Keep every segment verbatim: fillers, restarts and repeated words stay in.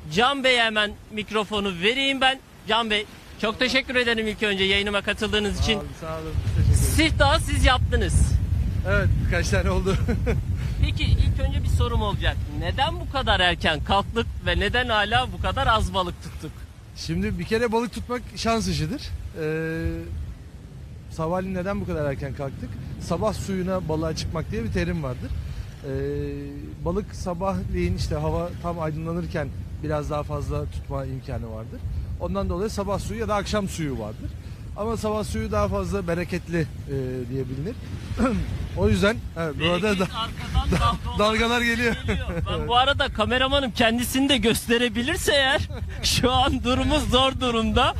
Can Bey'e hemen mikrofonu vereyim ben. Can Bey, çok teşekkür ederim ilk önce yayınıma katıldığınız için. Abi, sağ olun. Teşekkür ederim. Siftahı siz yaptınız. Evet, birkaç tane oldu. Peki ilk önce bir sorum olacak. Neden bu kadar erken kalktık ve neden hala bu kadar az balık tuttuk? Şimdi bir kere balık tutmak şans işidir. Ee, sabahleyin neden bu kadar erken kalktık? Sabah suyuna balığa çıkmak diye bir terim vardır. Ee, balık sabahleyin işte hava tam aydınlanırken biraz daha fazla tutma imkanı vardır. Ondan dolayı sabah suyu ya da akşam suyu vardır. Ama sabah suyu daha fazla bereketli e, diye bilinir. O yüzden evet, burada da, arkadan da, dalgalar geliyor. geliyor. Ben bu arada kameramanım kendisini de gösterebilirse eğer şu an durumumuz zor durumda.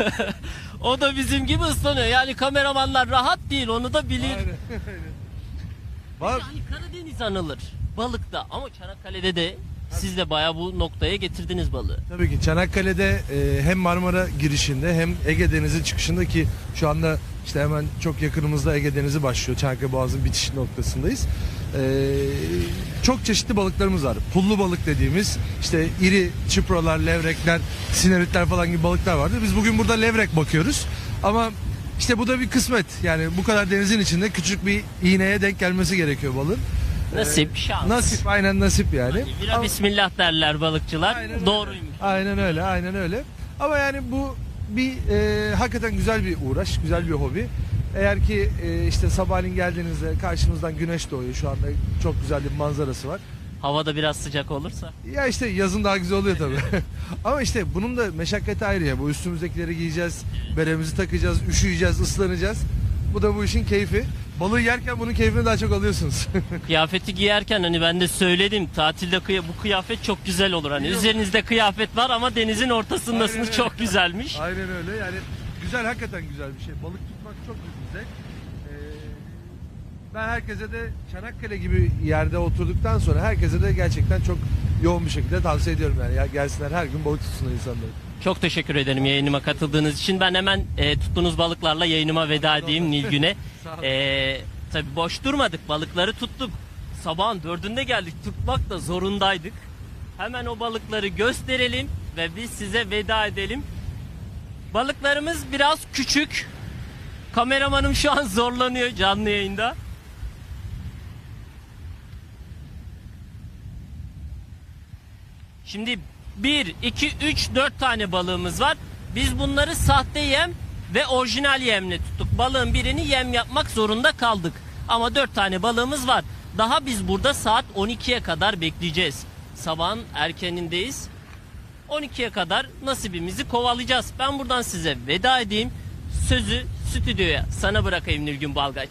O da bizim gibi ıslanıyor. Yani kameramanlar rahat değil, onu da bilir. Aynen, aynen. Var. Yani Karadeniz anılır balıkta ama Çanakkale'de de siz de bayağı bu noktaya getirdiniz balığı. Tabii ki Çanakkale'de e, hem Marmara girişinde hem Ege Denizi çıkışında, ki şu anda işte hemen çok yakınımızda Ege Denizi başlıyor. Çanakkale Boğazı'nın bitiş noktasındayız. E, çok çeşitli balıklarımız var. Pullu balık dediğimiz işte iri çiprolar, levrekler, sineritler falan gibi balıklar vardır. Biz bugün burada levrek bakıyoruz. Ama işte bu da bir kısmet. Yani bu kadar denizin içinde küçük bir iğneye denk gelmesi gerekiyor balığın. Nasip, şans. Nasip, aynen nasip yani. Hani bira Ama- bismillah derler balıkçılar. Aynen Doğruymuş. öyle. Aynen öyle, aynen öyle. Ama yani bu bir e, hakikaten güzel bir uğraş, güzel bir hobi. Eğer ki e, işte sabahleyin geldiğinizde karşınızdan güneş doğuyor. Şu anda çok güzel bir manzarası var. Havada biraz sıcak olursa. Ya işte yazın daha güzel oluyor tabii. Ama işte bunun da meşakkati ayrı ya. Bu üstümüzdekileri giyeceğiz, beremizi takacağız, üşüyeceğiz, ıslanacağız. Bu da bu işin keyfi. Balığı yerken bunun keyfini daha çok alıyorsunuz. Kıyafeti giyerken hani ben de söyledim, tatilde kıya, bu kıyafet çok güzel olur. Hani üzerinizde kıyafet var ama denizin ortasındasınız, Aynen öyle. çok güzelmiş. Aynen öyle. Yani güzel, hakikaten güzel bir şey. Balık tutmak çok güzel. Ee, ben herkese de Çanakkale gibi yerde oturduktan sonra herkese de gerçekten çok yoğun bir şekilde tavsiye ediyorum yani. Ya gelsinler, her gün balık tutsunlar insanlar. Çok teşekkür ederim yayınıma katıldığınız için. Ben hemen e, tuttuğunuz balıklarla yayınıma veda edeyim Nilgün'e. Sağ olun. E, tabii boş durmadık, balıkları tuttuk. Sabahın dördünde geldik, tutmak da zorundaydık. Hemen o balıkları gösterelim ve biz size veda edelim. Balıklarımız biraz küçük. Kameramanım şu an zorlanıyor canlı yayında. Şimdi bir, iki, üç, dört tane balığımız var. Biz bunları sahte yem ve orijinal yemle tuttuk. Balığın birini yem yapmak zorunda kaldık. Ama dört tane balığımız var. Daha biz burada saat on ikiye kadar bekleyeceğiz. Sabahın erkenindeyiz. on ikiye kadar nasibimizi kovalayacağız. Ben buradan size veda edeyim. Sözü stüdyoya sana bırakayım Nilgün Balgaç.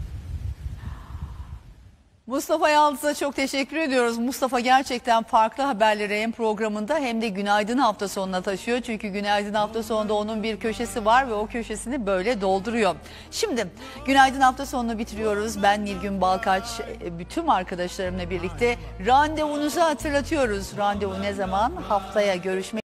Mustafa Yaldız'a çok teşekkür ediyoruz. Mustafa gerçekten farklı haberleri hem programında hem de Günaydın hafta sonuna taşıyor. Çünkü Günaydın hafta sonunda onun bir köşesi var ve o köşesini böyle dolduruyor. Şimdi Günaydın hafta sonunu bitiriyoruz. Ben Nilgün Balkaç, bütün arkadaşlarımla birlikte randevunuzu hatırlatıyoruz. Randevu ne zaman? Haftaya görüşmek